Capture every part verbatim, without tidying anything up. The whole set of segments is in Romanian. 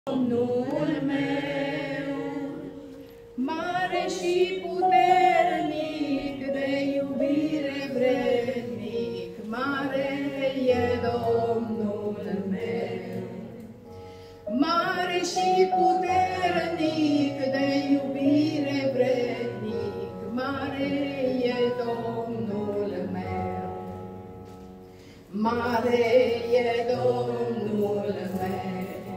Domnul meu, mare și puternic, de iubire vrednic, mare e Domnul meu. Mare și puternic, de iubire vrednic, mare e Domnul meu. Mare e Domnul meu.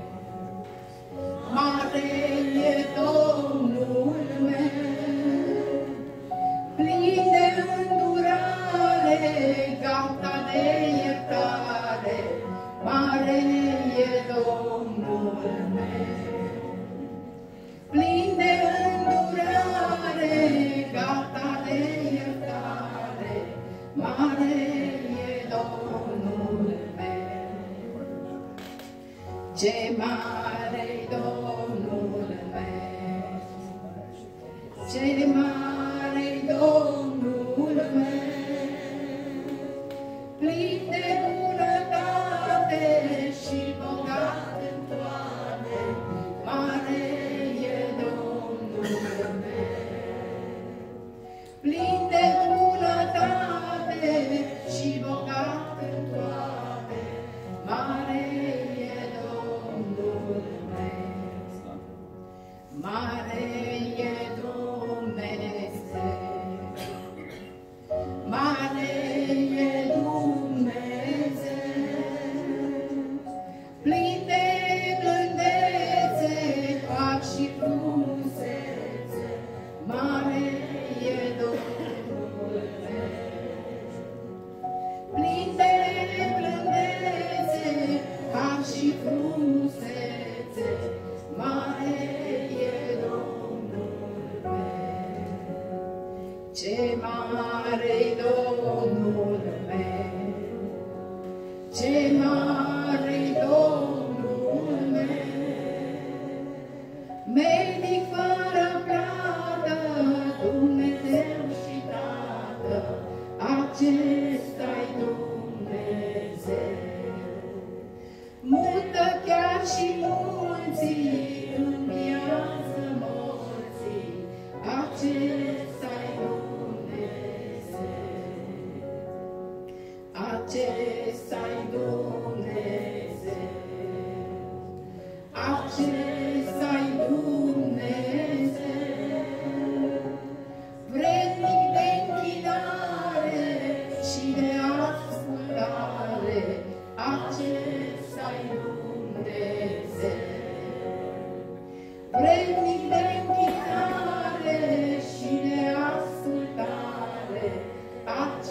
Mare e Domnul meu, plin de îndurare, gata de iertare. Mare e Domnul meu, plin de îndurare, gata de iertare. Mare e Domnul meu. Ce mare-i Domnul meu, ce mare-i Domnul meu, plin de bunătate și bogat în toate. Mare e Domnul meu, plin de bunătate și bogat în toate. Mare e Domnul meu, mare e Dumnezeu, mare e Dumnezeu, plin de blândețe, pac și frumusețe. Mare e Domnul meu, plin de blândețe, pac și frumusețe. Mare e Domnul meu. Ce mare-i Domnul meu, ce mare-i Domnul meu, medic fără plată, Dumnezeu și Tată, acesta-i Dumnezeu. Mută chiar și munții, înviază morții, acesta-i Dumnezeu. Acesta-i Dumnezeu. Acesta-i Dumnezeu. Vrednic de închinare și de ascultare, acesta-i Dumnezeu. Vrednic de închinare și de ascultare,